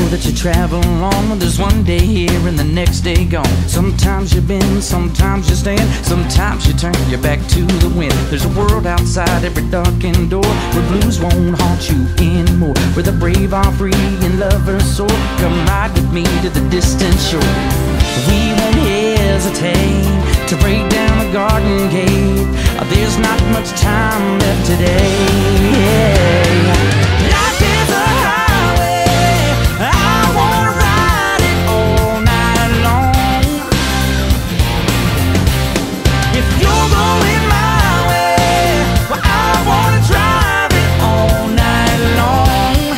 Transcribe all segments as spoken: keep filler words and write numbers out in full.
that you travel on. There's one day here and the next day gone. Sometimes you bend, sometimes you stand, sometimes you turn your back to the wind. There's a world outside every darkened door, where blues won't haunt you anymore, where the brave are free and lovers soar. Come ride with me to the distant shore. We won't hesitate to break down the garden gate. There's not much time left today. Life is a highway, I wanna ride it all night long. If you're going my way, well, I wanna drive it all night long.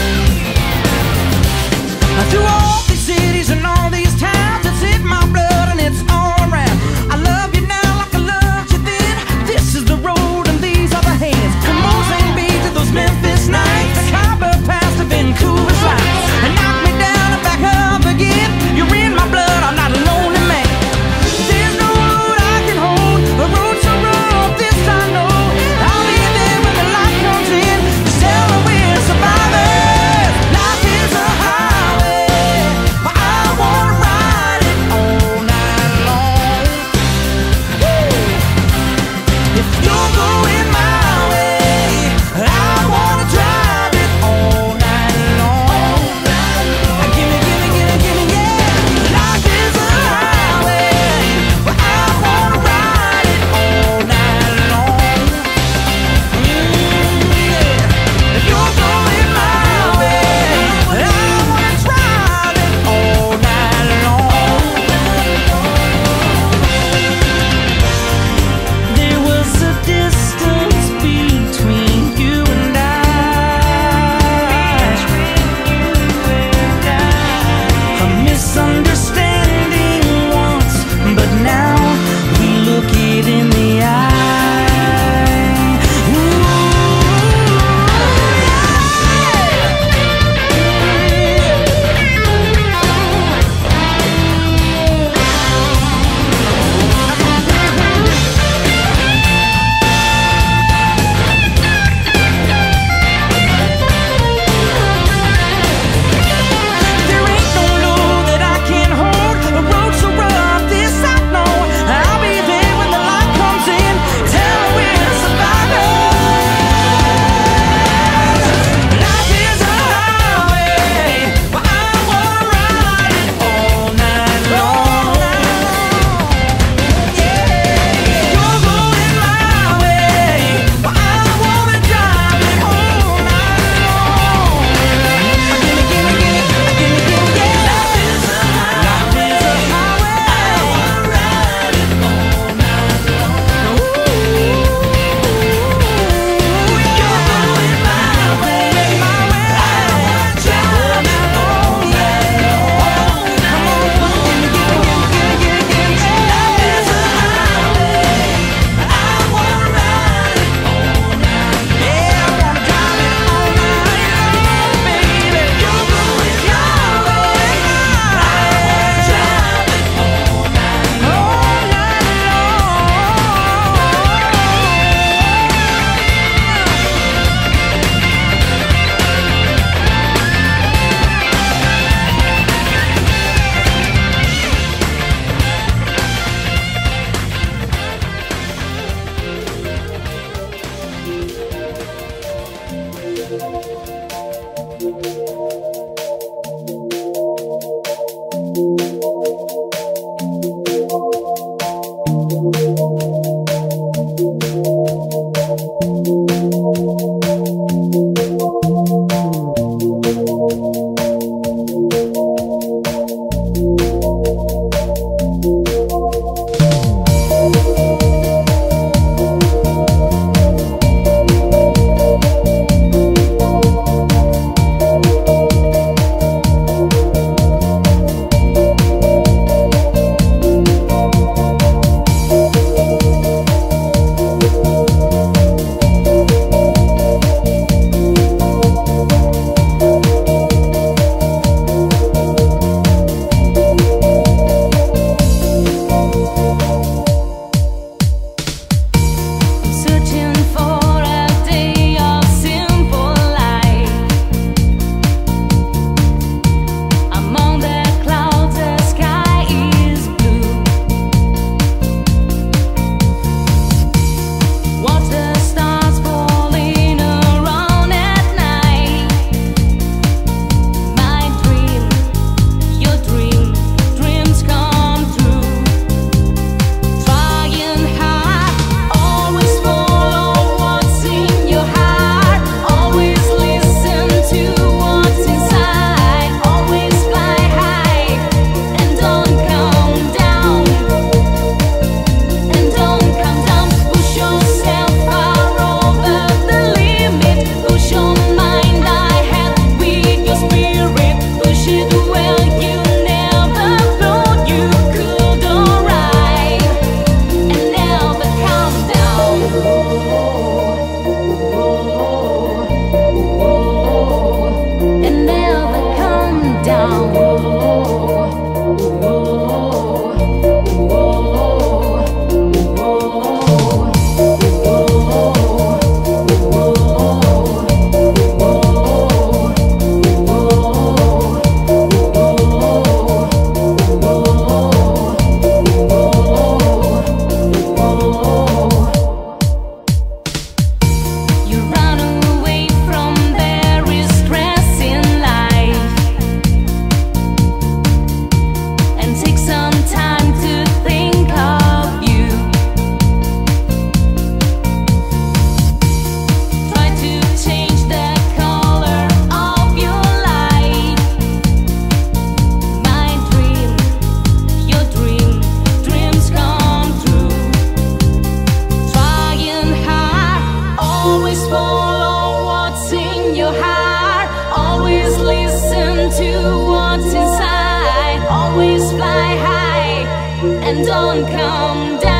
Through all these cities and all these towns, it's in my blood and it's all around. I love you now like I loved you then. This is the road and these are the hands. From Mousse Beach to those Memphis nights, the Copper Pass to Vancouver's lights, and knock me down and back up again. You're in my blood, I'm not a lonely man. There's no road I can hold, a road so rough, this I know. I'll be there when the light comes in, to tell her we're survivors. Life is a highway, but I wanna ride it all night long. Woo! If you're going my way, I wanna drive it all night long. Gimme, gimme, gimme, gimme, yeah. Life is a highway, but I wanna ride it all night long. Mm, yeah. If you're going my way, I wanna drive it all night long. There was a distance between you and I, a misunderstanding once, but now we look it in the eye. Ooh. There ain't no load that I can't hold, a road so rough, this I know. I'll be there when the light comes in, tell her we're survivors. Life is a highway, but I wanna ride it all night long. Yeah, you're going my way, but I wanna drive it all night long. Gimme, gimme, gimme, gimme, gimme, yeah. Life is a highway, I wanna ride it all night long. You're going my way, my way, I wanna drive it all night long. Come on, gimme, gimme, gimme, gimme, gimme, gimme, yeah. Life is a highway, I wanna ride it all night. Yeah, I wanna drive it all night long, baby. You're going my way, I wanna drive it all night, all night your heart. Always listen to what's inside. Always fly high and don't come down.